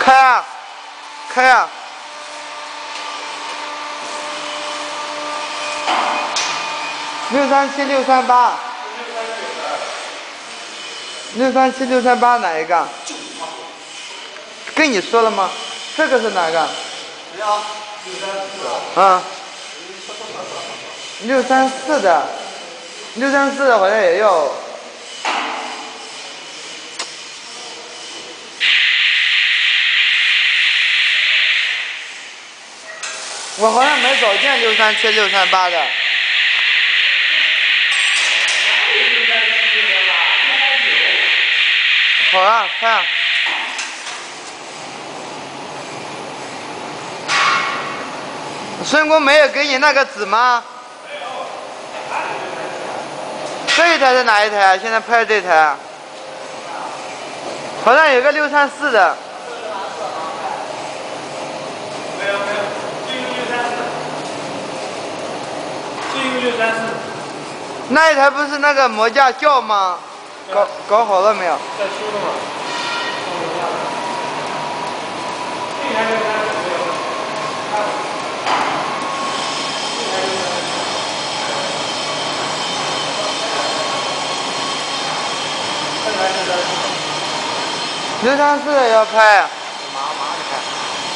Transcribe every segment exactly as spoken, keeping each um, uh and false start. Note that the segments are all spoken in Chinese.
开啊，开啊！六三七六三八。六三七六三八哪一个？跟你说了吗？这个是哪个？啊。六三四的，六三四的好像也要。我好像没找见六三七六三八的。好啊，看。孙工没有给你那个纸吗？这一台是哪一台啊？现在拍的这台啊？好像有个六三四的。 没有没有，就用六三四，就用六三四。 那一台不是那个模架叫吗？搞搞好了没有？ 在修的嘛。这台六三四没有。 六三四的要拍。 麻麻的拍。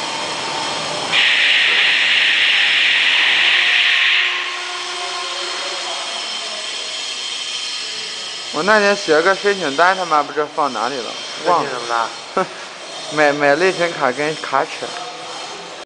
我那天写了个申请单，他妈不知道放哪里了，忘了。 申请什么单？ 买买内存卡跟卡尺。